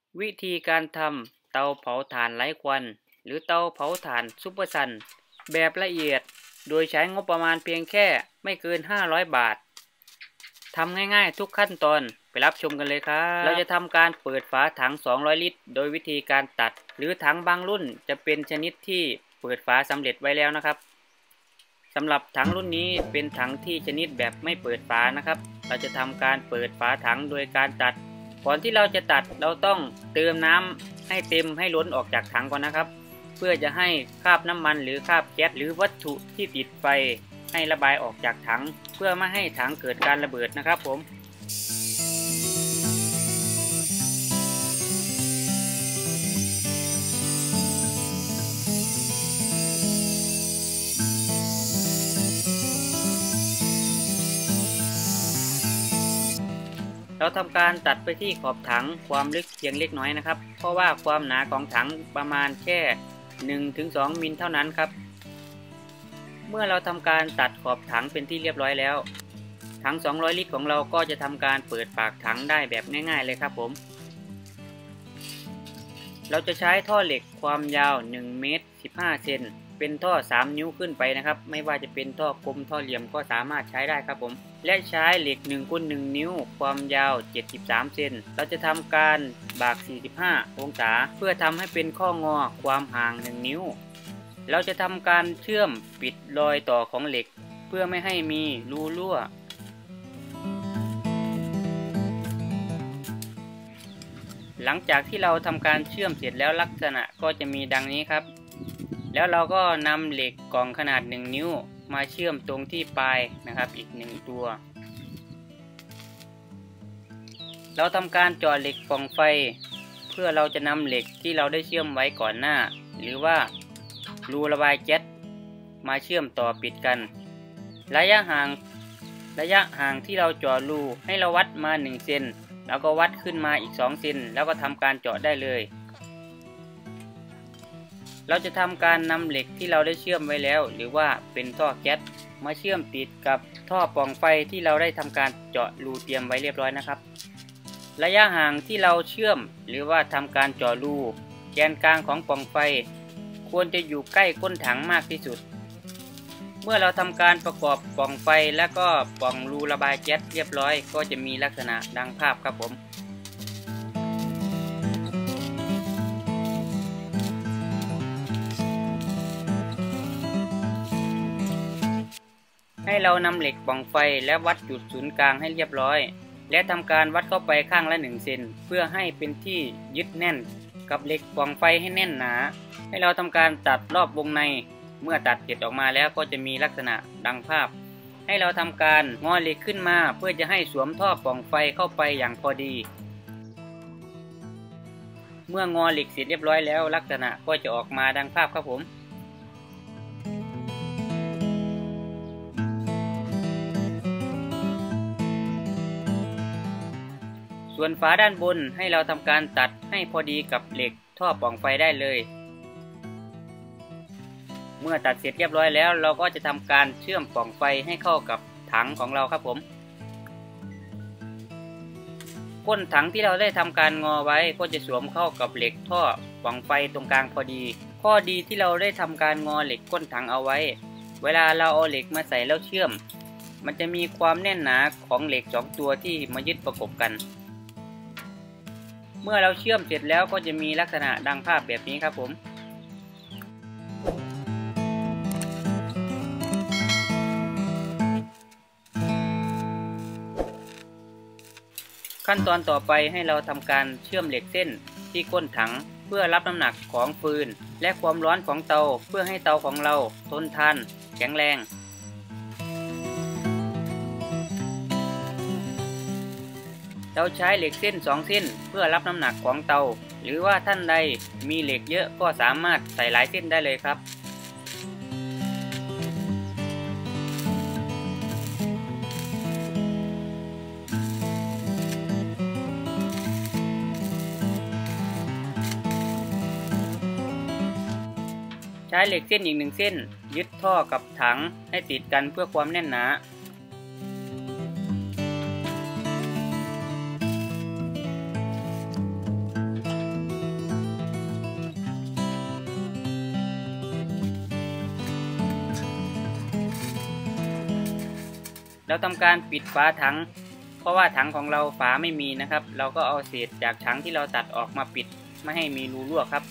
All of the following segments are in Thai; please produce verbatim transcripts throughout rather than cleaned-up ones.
วิธีการทำเตาเผาถ่านไร้ควันหรือเตาเผาถ่านซุปเปอร์ซันแบบละเอียดโดยใช้งบประมาณเพียงแค่ไม่เกินห้าร้อยบาททำง่ายๆทุกขั้นตอนไปรับชมกันเลยครับเราจะทำการเปิดฝาถังสองร้อยลิตรโดยวิธีการตัดหรือถังบางรุ่นจะเป็นชนิดที่เปิดฝาสำเร็จไว้แล้วนะครับสำหรับถังรุ่นนี้เป็นถังที่ชนิดแบบไม่เปิดฝานะครับเราจะทำการเปิดฝาถังโดยการตัดก่อนที่เราจะตัดเราต้องเติมน้ำให้เต็มให้ล้นออกจากถังก่อนนะครับเพื่อจะให้คราบน้ำมันหรือคราบแก๊สหรือวัตถุที่ติดไฟให้ระบายออกจากถังเพื่อไม่ให้ถังเกิดการระเบิดนะครับผมเราทำการตัดไปที่ขอบถังความลึกเพียงเล็กน้อยนะครับเพราะว่าความหนาของถังประมาณแค่ หนึ่งถึงสอง มิลเท่านั้นครับเมื่อเราทำการตัดขอบถังเป็นที่เรียบร้อยแล้วถังสองร้อยลิตรของเราก็จะทำการเปิดปากถังได้แบบง่ายๆเลยครับผมเราจะใช้ท่อเหล็กความยาวหนึ่งเมตรสิบห้าเซนเป็นท่อสามนิ้วขึ้นไปนะครับไม่ว่าจะเป็นท่อกลมท่อเหลี่ยมก็สามารถใช้ได้ครับผมและใช้เหล็กหนึ่งคูณหนึ่งนิ้วความยาวเจ็ดสิบสามเซนเราจะทำการบากสี่สิบห้าองศาเพื่อทำให้เป็นข้องอความห่างหนึ่งนิ้วเราจะทำการเชื่อมปิดรอยต่อของเหล็กเพื่อไม่ให้มีรูรั่วหลังจากที่เราทำการเชื่อมเสร็จแล้วลักษณะก็จะมีดังนี้ครับแล้วเราก็นำเหล็กกล่องขนาดหนึ่งนิ้วมาเชื่อมตรงที่ปลายนะครับอีกหนึ่งตัวเราทำการเจาะเหล็กกล่องไฟเพื่อเราจะนำเหล็กที่เราได้เชื่อมไว้ก่อนหน้าหรือว่ารูระบายแก๊สมาเชื่อมต่อปิดกันระยะห่างระยะห่างที่เราเจาะรูให้เราวัดมาหนึ่งเซนแล้วก็วัดขึ้นมาอีกสองเซนแล้วก็ทำการเจาะได้เลยเราจะทำการนำเหล็กที่เราได้เชื่อมไว้แล้วหรือว่าเป็นท่อแก๊สมาเชื่อมติดกับท่อปล่องไฟที่เราได้ทำการเจาะรูเตรียมไว้เรียบร้อยนะครับระยะห่างที่เราเชื่อมหรือว่าทำการเจาะรูแกนกลางของปล่องไฟควรจะอยู่ใกล้ก้นถังมากที่สุดเมื่อเราทำการประกอบปล่องไฟและก็ปล่องรูระบายแก๊สเรียบร้อยก็จะมีลักษณะดังภาพครับผมให้เรานำเหล็กปล่องไฟและวัดจุดศูนย์กลางให้เรียบร้อยและทำการวัดเข้าไปข้างละหนึ่งเซนเพื่อให้เป็นที่ยึดแน่นกับเหล็กปล่องไฟให้แน่นหนาให้เราทำการตัดรอบวงในเมื่อตัดเสร็จออกมาแล้วก็จะมีลักษณะดังภาพให้เราทำการงอเหล็กขึ้นมาเพื่อจะให้สวมท่อปล่องไฟเข้าไปอย่างพอดีเมื่องอเหล็กเสร็จเรียบร้อยแล้วลักษณะก็จะออกมาดังภาพครับผมส่วนฝาด้านบนให้เราทำการตัดให้พอดีกับเหล็กท่อปล่องไฟได้เลยเมื่อตัดเสร็จเรียบร้อยแล้วเราก็จะทำการเชื่อมปล่องไฟให้เข้ากับถังของเราครับผมก้นถังที่เราได้ทำการงอไว้ก็จะสวมเข้ากับเหล็กท่อปล่องไฟตรงกลางพอดีข้อดีที่เราได้ทำการงอเหล็กก้นถังเอาไว้เวลาเราเอาเหล็กมาใส่แล้วเชื่อมมันจะมีความแน่นหนาของเหล็กสองตัวที่มายึดประกบกันเมื่อเราเชื่อมเสร็จแล้วก็จะมีลักษณะดังภาพแบบนี้ครับผมขั้นตอนต่อไปให้เราทำการเชื่อมเหล็กเส้นที่ก้นถังเพื่อรับน้ำหนักของฟืนและความร้อนของเตาเพื่อให้เตาของเราทนทานแข็งแรงเราใช้เหล็กเส้นสองเส้นเพื่อรับน้ำหนักของเตาหรือว่าท่านใดมีเหล็กเยอะก็สามารถใส่หลายเส้นได้เลยครับใช้เหล็กเส้นอีกหนึ่งเส้นยึดท่อกับถังให้ติดกันเพื่อความแน่นหนาเราทำการปิดฝาถังเพราะว่าถังของเราฝาไม่มีนะครับเราก็เอาเศษจากถังที่เราตัดออกมาปิดไม่ให้มีรูรั่วครับ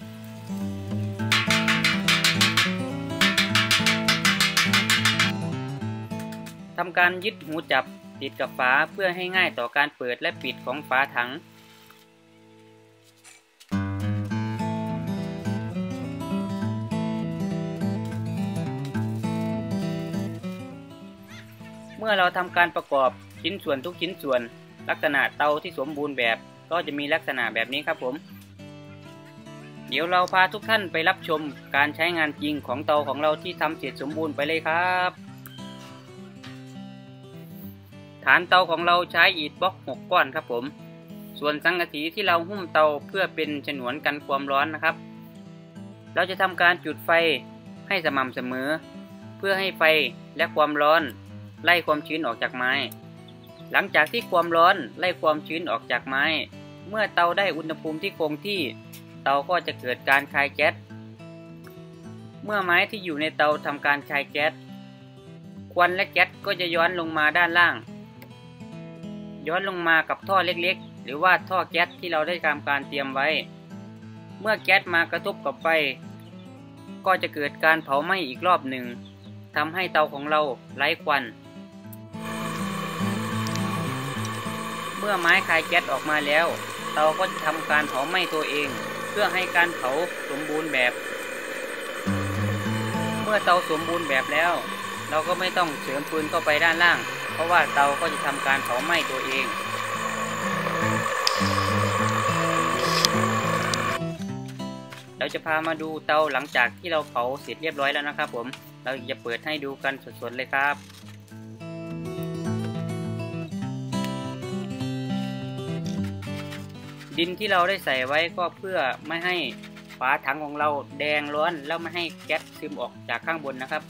ทำการยึดหูจับติดกับฝาเพื่อให้ง่ายต่อการเปิดและปิดของฝาถังเมื่อเราทำการประกอบชิ้นส่วนทุกชิ้นส่วนลักษณะเตาที่สมบูรณ์แบบก็จะมีลักษณะแบบนี้ครับผมเดี๋ยวเราพาทุกท่านไปรับชมการใช้งานจริงของเตาของเราที่ทำเสร็จสมบูรณ์ไปเลยครับฐานเตาของเราใช้อิฐบล็อกหกก้อนครับผมส่วนสังกะสีที่เราหุ้มเตาเพื่อเป็นฉนวนกันความร้อนนะครับเราจะทำการจุดไฟให้สม่ำเสมอเพื่อให้ไฟและความร้อนไล่ความชื้นออกจากไม้หลังจากที่ความร้อนไล่ความชื้นออกจากไม้เมื่อเตาได้อุณหภูมิที่คงที่เตาก็จะเกิดการคายแก๊สเมื่อไม้ที่อยู่ในเตาทำการคายแก๊สควันและแก๊สก็จะย้อนลงมาด้านล่างย้อนลงมากับท่อเล็กๆหรือว่าท่อแก๊สที่เราได้ทำการเตรียมไว้เมื่อแก๊สมากระทบกับไฟก็จะเกิดการเผาไหม้อีกรอบหนึ่งทำให้เตาของเราไร้ควันเมื่อไม้คายแก๊สออกมาแล้วเตาก็จะทำการเผาไหม้ตัวเองเพื่อให้การเผาสมบูรณ์แบบเมื่อเตาสมบูรณ์แบบแล้วเราก็ไม่ต้องเสริมฟืนเข้าไปด้านล่างเพราะว่าเตาก็จะทำการเผาไหม้ตัวเองเราจะพามาดูเตาหลังจากที่เราเผาเสร็จเรียบร้อยแล้วนะครับผมเราจะเปิดให้ดูกันสดๆเลยครับดินที่เราได้ใส่ไว้ก็เพื่อไม่ให้ฝาถังของเราแดงร้อนแล้วไม่ให้แก๊สซึมออกจากข้างบนนะครับ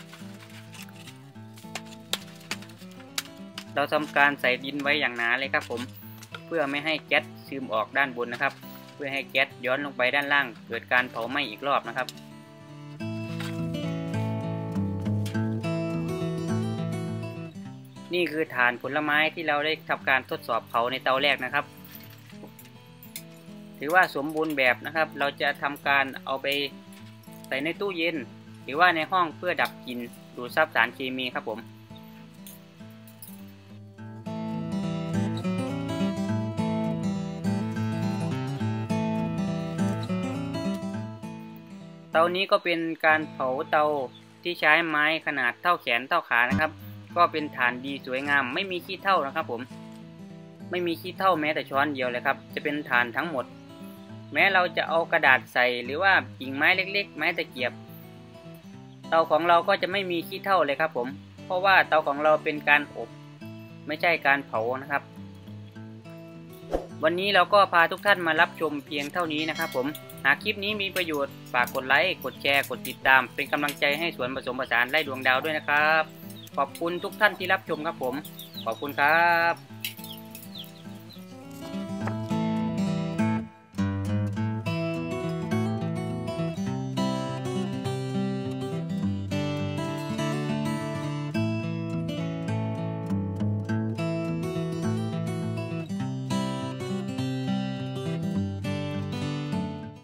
เราทำการใส่ดินไว้อย่างหนาเลยครับผมเพื่อไม่ให้แก๊สซึมออกด้านบนนะครับเพื่อให้แก๊สย้อนลงไปด้านล่างเกิดการเผาไหม้อีกรอบนะครับนี่คือฐานผลไม้ที่เราได้ทำการทดสอบเผาในเตาแรกนะครับถือว่าสมบูรณ์แบบนะครับเราจะทำการเอาไปใส่ในตู้เย็นหรือว่าในห้องเพื่อดับกลิ่นดูดซับสารเคมีครับผมเตานี้ก็เป็นการเผาเตาที่ใช้ไม้ขนาดเท่าแขนเท่าขานะครับก็เป็นฐานดีสวยงามไม่มีขี้เถ้านะครับผมไม่มีขี้เถ้าแม้แต่ช้อนเดียวเลยครับจะเป็นฐานทั้งหมดแม้เราจะเอากระดาษใส่หรือว่ากิ่งไม้เล็กๆไม้ตะเกียบเตาของเราก็จะไม่มีขี้เถ้าเลยครับผมเพราะว่าเตาของเราเป็นการอบไม่ใช่การเผานะครับวันนี้เราก็พาทุกท่านมารับชมเพียงเท่านี้นะครับผมหากคลิปนี้มีประโยชน์ฝากกดไลค์กดแชร์กดติดตามเป็นกำลังใจให้สวนผสมผสานไร่ดวงดาวด้วยนะครับขอบคุณทุกท่านที่รับชมครับผมขอบคุณครับ